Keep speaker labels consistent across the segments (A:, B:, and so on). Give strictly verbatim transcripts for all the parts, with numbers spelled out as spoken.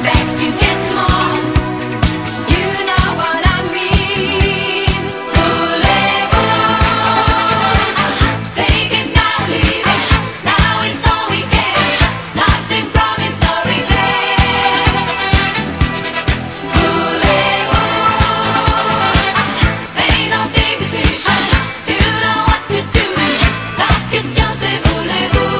A: expect you get more. You know what I mean. Voulez-vous? Take it now, leave it. Now it's all we get. Nothing promised or regret. Voulez-vous? Ain't no big decision. You know what to do. La question c'est voulez-vous?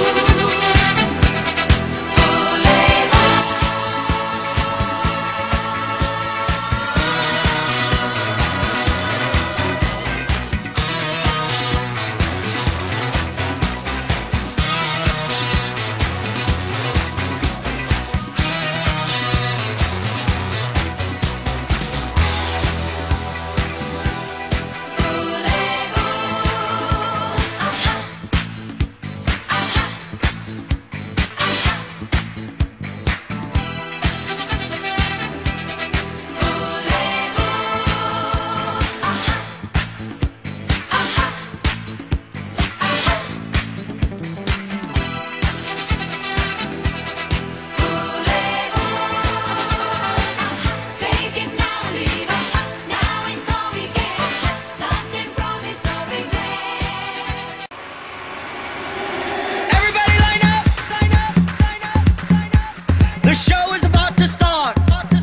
B: The show is about to start.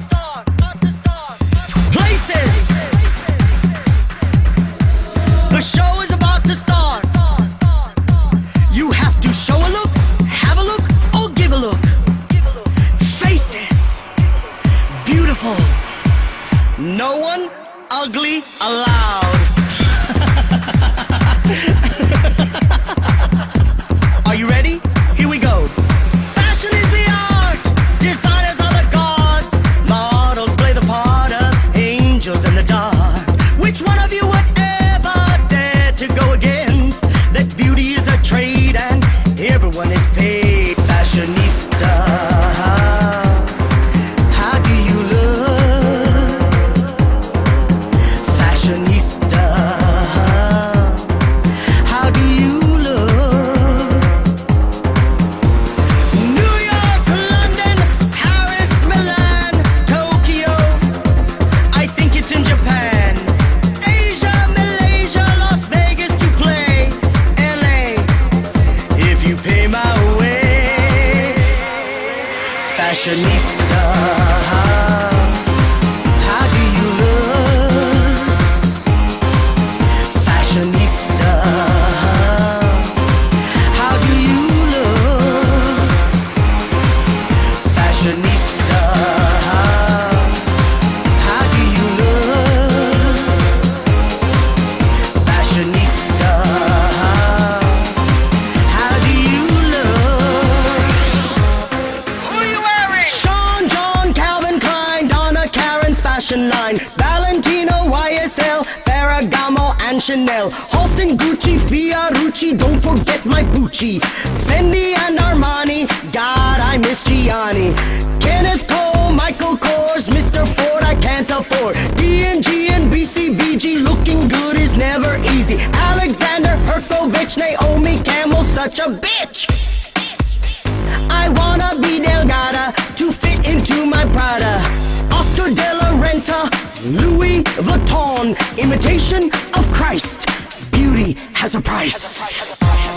B: Places. The show is about to start. You have to show a look, have a look, or give a look. Faces. Beautiful. No one ugly allowed. Are you ready? Here we go. Fashion is the art. Designers are the gods. Models play the part of angels in the dark. Which one of you would ever dare to go against that beauty is a trade and everyone is paid? Fashionista, how do you look? Fashionista, how do you look? New York, London, Paris, Milan, Tokyo, I think it's in Japan. Asia, Malaysia, Las Vegas to play. L A, if you pay my way. Fashionista, how do you look? Fashionista, how do you look? Fashionista, how do you look? Fashionista, how do you look? Who are you wearing? Sean, John, Calvin Klein, Donna Karen's fashion line, Valentino, Y S L, Ferragamo and Chanel, Halston, Gucci, Fiorucci, don't forget my Gucci, Fendi and Armani, God I miss Gianni, Kenneth Cole, Michael Kors, Mister Ford I can't afford, D and G and B C B G, looking good is never easy, Alexander Herkovich, Naomi Campbell, such a bitch. I wanna be Delgada to fit into my Prada. Oscar de la Renta, Louis Vuitton, imitation of Christ. Beauty has a price.